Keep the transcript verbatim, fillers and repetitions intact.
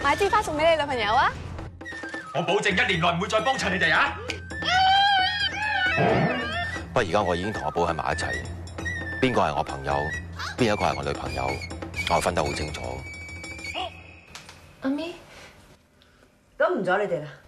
買支花送俾你女朋友啊！ 我保證一年內唔會再幫襯你哋啊！ 不過而家我已經同阿寶喺埋一齊，邊個係我朋友，邊一個係我女朋友，我分得好清楚。 阿咪， 咁唔阻你哋啦。